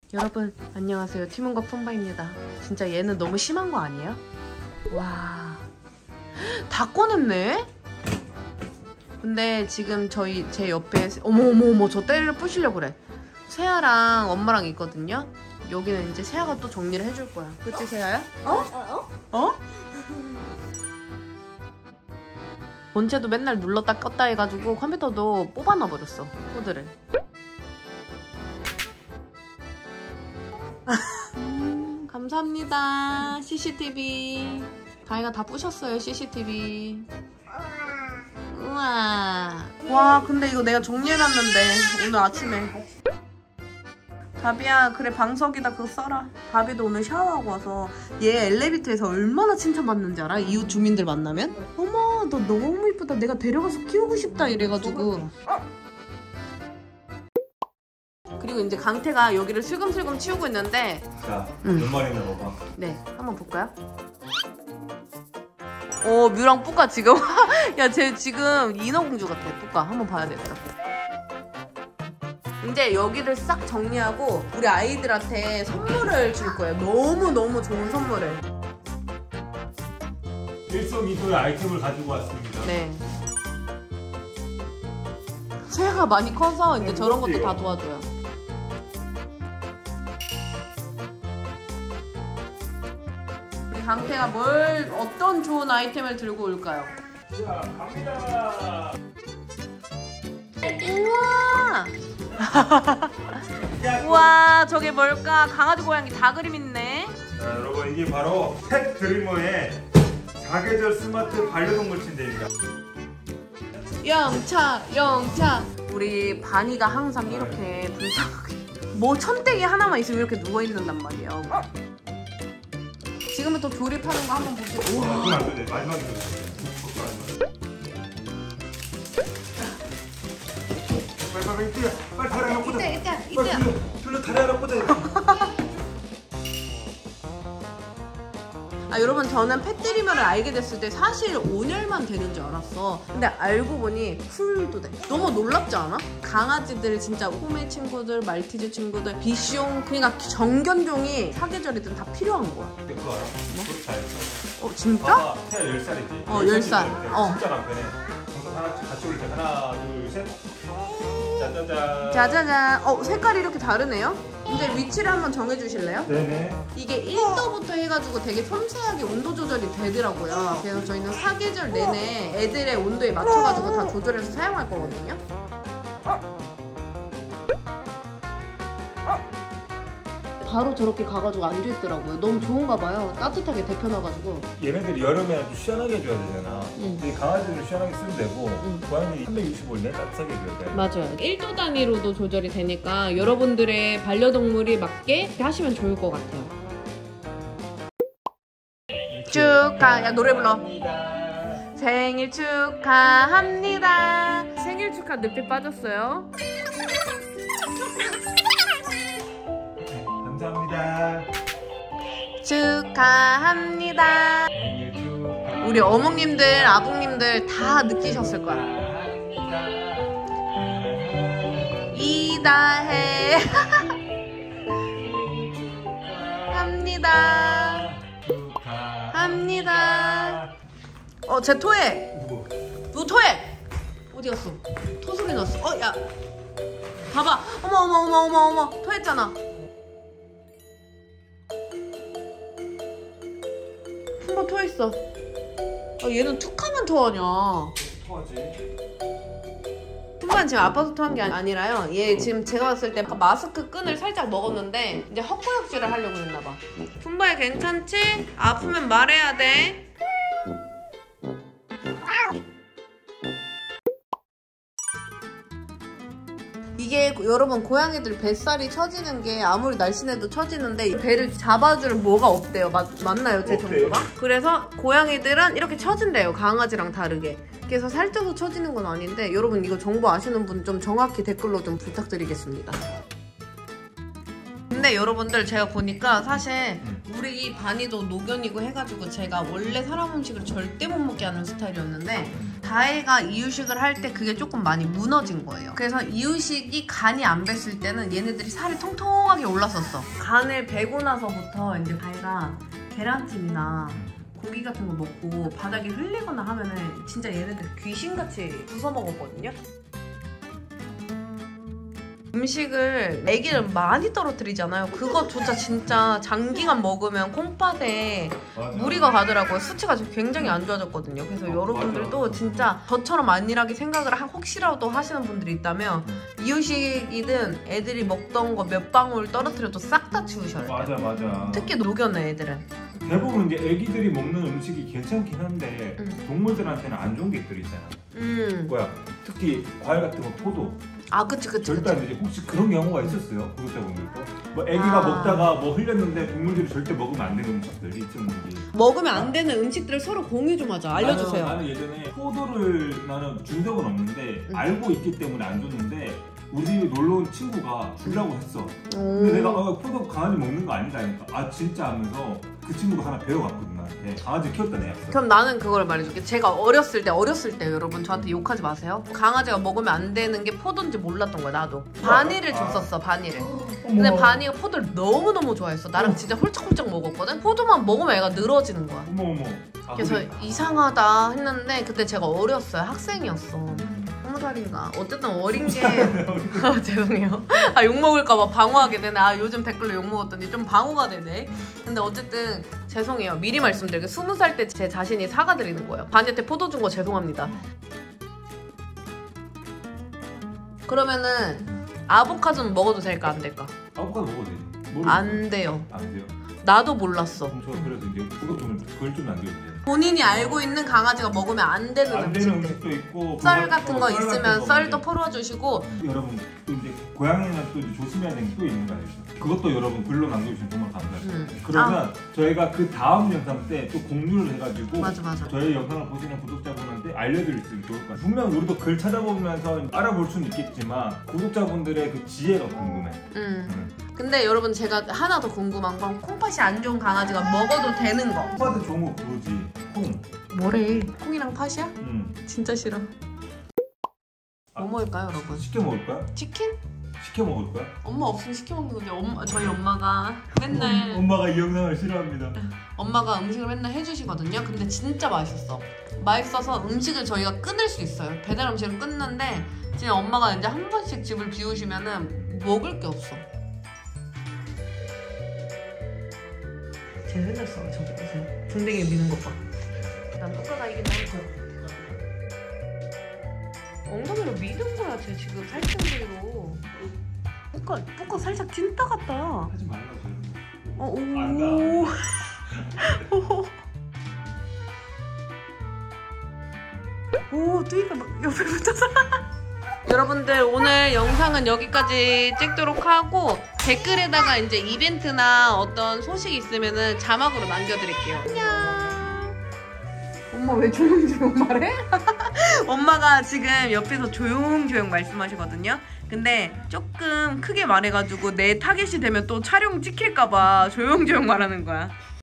여러분 안녕하세요. 티몬과 푼바입니다. 진짜 얘는 너무 심한 거 아니에요? 와, 다 꺼냈네? 근데 지금 제 옆에 어머 저 때를 부시려고 그래. 세아랑 엄마랑 있거든요. 여기는 이제 세아가 또 정리를 해줄 거야. 그치 세아야? 어? 본체도 맨날 눌렀다 껐다 해가지고 컴퓨터도 뽑아놔버렸어 코드를. 감사합니다. CCTV 다이가 다 부셨어요. CCTV. 우와. 와 근데 이거 내가 정리해놨는데 오늘 아침에. 다비야 그래 방석이다 그거 써라. 다비도 오늘 샤워하고 와서 얘 엘리베이터에서 얼마나 칭찬받는지 알아? 이웃 주민들 만나면? 어머 너 너무 이쁘다. 내가 데려가서 키우고 싶다 이래가지고. 그리고 이제 강태가 여기를 슬금슬금 치우고 있는데. 자, 몇 마리나 먹어? 네, 한번 볼까요? 뮤랑 뿌까 지금 야, 쟤 지금 인어공주 같아. 뿌까 한번 봐야 되겠다. 이제 여기를 싹 정리하고 우리 아이들한테 선물을 줄 거예요. 너무너무 좋은 선물을. 일석이조의 아이템을 가지고 왔습니다. 네. 새가 많이 커서 이제 저런 것도 다 도와줘요. 우리 강태가 어떤 좋은 아이템을 들고 올까요? 자, 갑니다. 우와! 우와, 저게 뭘까? 강아지 고양이 다 그림 있네. 자, 여러분 이게 바로 펫 드리머의 사계절 스마트 반려동물 침대입니다. 영차. 우리 바니가 항상 이렇게 불쌍하게 뭐 천대기 하나만 있으면 이렇게 누워있는단 말이에요. 지금부터 조립하는 거 한번 보시고. 그건 안 되네. 마지막에 빨리 뛰어. 빨리 다리 하나 꽂아. 이따. 둘러 다리 하나 꽂아. 여러분 저는 펫드리머를 알게 됐을 때 사실 5년만 되는 줄 알았어. 근데 알고 보니 풀도 돼. 너무 놀랍지 않아? 강아지들 진짜 호메 친구들, 말티즈 친구들, 비숑 그러니까 정견종이 사계절이든 다 필요한 거야. 그거 알아? 뭐? 진짜? 봐봐, 태아 10살이지? 10살. 진짜 간편해. 동서 하나 같이 올릴 때 하나, 둘, 셋. 짜자잔. 짜자잔. 색깔이 이렇게 다르네요? 이제 위치를 한번 정해주실래요? 네네. 이게 1도부터 해가지고 되게 섬세하게 온도 조절이 되더라고요. 그래서 저희는 사계절 내내 애들의 온도에 맞춰가지고 다 조절해서 사용할 거거든요. 바로 저렇게 가가지고 앉아있더라고요. 너무 좋은가 봐요. 따뜻하게 데펴놔가지고. 얘네들이 여름에 아주 시원하게 해줘야 되잖아. 근데 강아지들은 시원하게 쓰면 되고 고양이들이 365일 따뜻하게 해줘야 돼. 맞아요. 1도 단위로도 조절이 되니까 여러분들의 반려동물이 맞게 하시면 좋을 것 같아요. 야 노래 불러. 생일 축하합니다. 생일 축하 늪에 빠졌어요. 감사합니다. 축하합니다. 생일 축하. 우리 어묵님들, 아붕님들 다 느끼셨을 거야. 이다해. 합니다. 합니다. 쟤 토해. 누구 토해? 어디 갔어? 토 소리 났어. 야. 봐봐. 어머. 토했잖아. 한 번 토했어. 얘는 툭하면 토하냐. 토하지. 푼바는 지금 아파서 토한 게 아니라요. 얘 지금 제가 봤을 때 마스크 끈을 살짝 먹었는데 이제 헛구역질을 하려고 했나봐. 푼바야 괜찮지? 아프면 말해야 돼. 이게 여러분 고양이들 뱃살이 처지는 게 아무리 날씬해도 처지는데 배를 잡아줄 뭐가 없대요. 맞나요 제 정보가? 그래서 고양이들은 이렇게 처진대요. 강아지랑 다르게. 그래서 살쪄서 처지는 건 아닌데 여러분 이거 정보 아시는 분 좀 정확히 댓글로 좀 부탁드리겠습니다. 근데 여러분들 제가 보니까 사실 우리 바니도 노견이고 해가지고 제가 원래 사람 음식을 절대 못 먹게 하는 스타일이었는데 다혜가 이유식을 할 때 그게 조금 많이 무너진 거예요. 그래서 이유식이 간이 안 뱄을 때는 얘네들이 살이 통통하게 올랐었어. 간을 베고 나서부터 이제 다혜가 계란찜이나 고기 같은 거 먹고 바닥에 흘리거나 하면은 진짜 얘네들 귀신같이 부숴 먹었거든요. 음식을 애기를 많이 떨어뜨리잖아요. 그거조차 진짜 장기간 먹으면 콩팥에 무리가 가더라고요. 수치가 굉장히 안 좋아졌거든요. 그래서 여러분들도 진짜 저처럼 안일하게 생각을 혹시라도 하시는 분들이 있다면 이유식이든 애들이 먹던 거 몇 방울 떨어뜨려도 싹 다 치우셔야 돼요. 맞아. 특히 녹여낸 애들은. 대부분 이제 애기들이 먹는 음식이 괜찮긴 한데 동물들한테는 안 좋은 게 있잖아. 뭐야? 특히 과일 같은 거, 포도. 아, 그치. 절대 안 되지. 혹시 그런 경우가 있었어요? 구독자분들도? 뭐 애기가 먹다가 뭐 흘렸는데 동물들이 절대 먹으면 안 되는 음식들이 있었는지. 먹으면 안 되는 음식들을 서로 공유 좀 하자. 알려주세요. 나는 예전에 포도를 나는 준 적은 없는데 알고 있기 때문에 안 줬는데 우리 집에 놀러 온 친구가 주려고 했어. 근데 내가 포도 강아지 먹는 거 아니다니까. 아 진짜 하면서 그 친구가 하나 배워갔거든 나한테. 강아지 키웠던 애였어. 그럼 나는 그걸 말해줄게. 제가 어렸을 때 여러분 저한테 욕하지 마세요. 강아지가 먹으면 안 되는 게 포도인지 몰랐던 거야. 나도 바니를 줬었어. 바니를. 근데 바니가 포도를 너무너무 좋아했어. 나랑 진짜 홀짝홀짝 먹었거든. 포도만 먹으면 애가 늘어지는 거야. 어머. 그래서 그래. 이상하다 했는데 그때 제가 어렸어요. 학생이었어. 20살인가. 어쨌든 어린 게 죄송해요. 아, 욕먹을까봐 방어하게 되네. 아, 요즘 댓글로 욕먹었더니 좀 방어가 되네. 근데 어쨌든 죄송해요. 미리 말씀드릴게요. 20살 때 제 자신이 사과드리는 거예요. 바니한테 포도 준 거 죄송합니다. 그러면은 아보카도는 먹어도 될까 안 될까? 아보카도 먹어도 되지. 안 돼요. 안 돼요? 나도 몰랐어. 저 그래서 이제 그걸 좀 남겨주세요. 본인이 알고 있는 강아지가 먹으면 안 되는 음식도 있고 썰 같은 거 있으면 썰도 풀어주시고. 여러분 또 이제 고양이는 또 이제 조심해야 되는 게 또 있는 거 알죠? 그것도 여러분 글로 남겨주시면 정말 감사합니다. 그러면 저희가 그 다음 영상 때 또 공유를 해가지고 맞아. 저희 영상을 보시는 구독자분한테 알려드릴 수 있으면 좋을 것 같아요. 분명 우리도 글 찾아보면서 알아볼 수는 있겠지만 구독자분들의 그 지혜가 궁금해. 근데 여러분 제가 하나 더 궁금한 건 콩팥이 안 좋은 강아지가 먹어도 되는 거. 콩팥은 좋은 거 그거지. 콩. 뭐래? 콩이랑 팥이야? 진짜 싫어. 뭐 먹을까요, 여러분? 시켜 먹을 거야? 치킨? 시켜 먹을 거야? 엄마 없으면 시켜 먹는 건데 저희 엄마가 맨날 엄마가 이 영상을 싫어합니다. 엄마가 음식을 맨날 해주시거든요. 근데 진짜 맛있어. 맛있어서 음식을 저희가 끊을 수 있어요. 배달 음식을 끊는데 진짜 엄마가 이제 한 번씩 집을 비우시면은 먹을 게 없어. 쟤 흘렸어. 저거 보세요. 궁뎅이에 미는 것 봐. 난 똑같아 이긴 거. 엉덩이로 미는 거야. 쟤 지금 살짝으로. 뽀까 살짝 찐따 같다. 하지 말라고. 오. 오, 뚜이가 막 옆에 붙어서. 여러분들 오늘 영상은 여기까지 찍도록 하고 댓글에다가 이제 이벤트나 어떤 소식이 있으면은 자막으로 남겨드릴게요. 안녕. 엄마 왜 조용조용 말해? 엄마가 지금 옆에서 조용조용 말씀하시거든요. 근데 조금 크게 말해가지고 내 타겟이 되면 또 촬영 찍힐까봐 조용조용 말하는 거야.